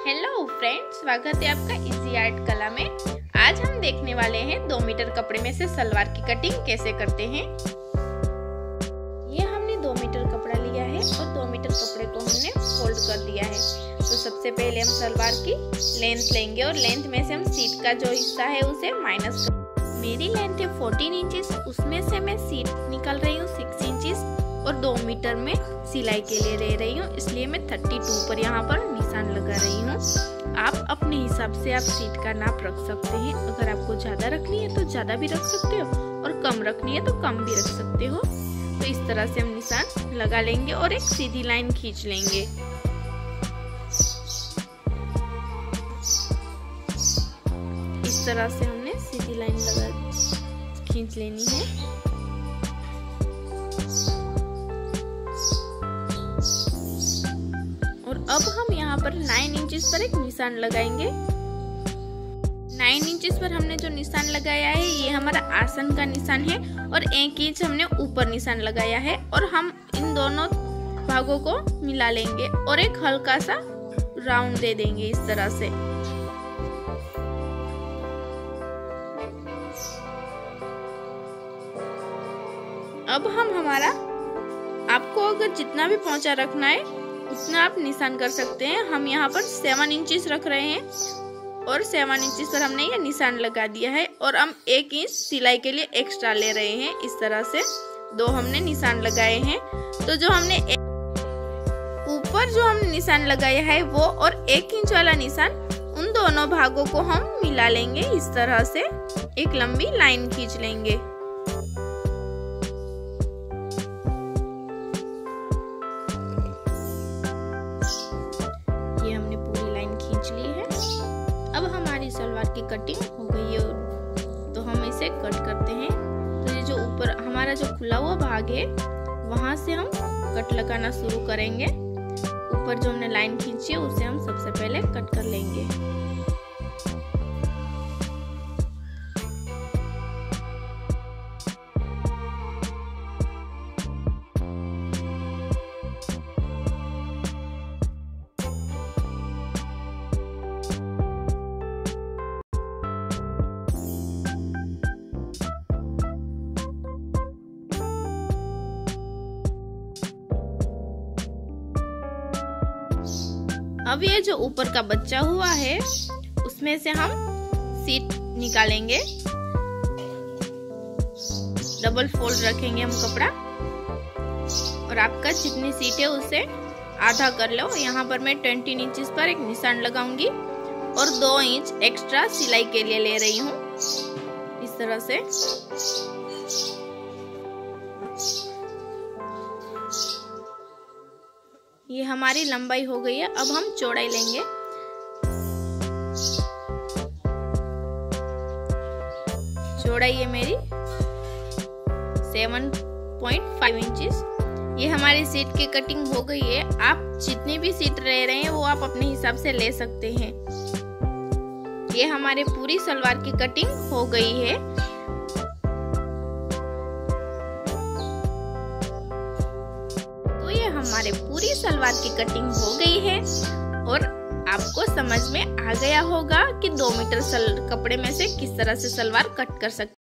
Hello friends, स्वागत है आपका इजी आर्ट कला में। आज हम देखने वाले हैं 2 मीटर कपड़े में से सलवार की कटिंग कैसे करते हैं। ये हमने 2 मीटर कपड़ा लिया है और 2 मीटर कपड़े को हमने फोल्ड कर दिया है। तो सबसे पहले हम सलवार की लेंथ लेंगे और लेंथ में से हम सीट का जो हिस्सा है उसे माइनस कर। मेरी लेंथ है 14 इंचेस, उसमें से मैं सीट निकाल रही हूँ 6 इंचेस और 2 मीटर में सिलाई के लिए ले रही हूँ, इसलिए मैं 32 पर यहाँ पर निशान लगा रही हूँ। आप अपने हिसाब से आप सीट का नाप रख सकते हैं। अगर आपको ज्यादा रखनी है तो ज्यादा भी रख सकते हो और कम रखनी है तो कम भी रख सकते हो। तो इस तरह से हम निशान लगा लेंगे और एक सीधी लाइन खींच लेंगे। इस तरह से हमने सीधी लाइन खींच लेनी है। और अब हम यहाँ पर 9 इंचेस पर एक निशान लगाएंगे। 9 इंचेस पर हमने जो निशान लगाया है ये हमारा आसन का निशान है और 1 इंच हमने ऊपर निशान लगाया है और हम इन दोनों भागों को मिला लेंगे और एक हल्का सा राउंड दे देंगे इस तरह से। अब हम आपको अगर जितना भी पहुंचा रखना है उतना आप निशान कर सकते हैं। हम यहाँ पर 7 इंचेस रख रहे हैं और 7 इंचेस पर हमने ये निशान लगा दिया है और हम 1 इंच सिलाई के लिए एक्स्ट्रा ले रहे हैं। इस तरह से 2 हमने निशान लगाए हैं। तो जो हमने ऊपर जो हमने निशान लगाया है वो और 1 इंच वाला निशान, उन दोनों भागों को हम मिला लेंगे। इस तरह से एक लंबी लाइन खींच लेंगे। अब हमारी सलवार की कटिंग हो गई है तो हम इसे कट करते हैं। तो ये जो ऊपर हमारा जो खुला हुआ भाग है वहां से हम कट लगाना शुरू करेंगे। ऊपर जो हमने लाइन खींची है उसे हम सबसे पहले कट कर लेंगे। अब ये जो ऊपर का बचा हुआ है उसमें से हम सीट निकालेंगे। डबल फोल्ड रखेंगे हम कपड़ा और आपका जितनी सीट है उसे आधा कर लो। यहाँ पर मैं 20 इंचेस पर एक निशान लगाऊंगी और 2 इंच एक्स्ट्रा सिलाई के लिए ले रही हूँ। इस तरह से ये हमारी लंबाई हो गई है। अब हम चौड़ाई लेंगे। चौड़ाई है मेरी 7.5 इंचेस। ये हमारी सीट की कटिंग हो गई है। आप जितनी भी सीट ले रहे हैं वो आप अपने हिसाब से ले सकते हैं। ये हमारे पूरी सलवार की कटिंग हो गई है। हमारे पूरी सलवार की कटिंग हो गई है और आपको समझ में आ गया होगा कि 2 मीटर कपड़े में से किस तरह से सलवार कट कर सकते हैं।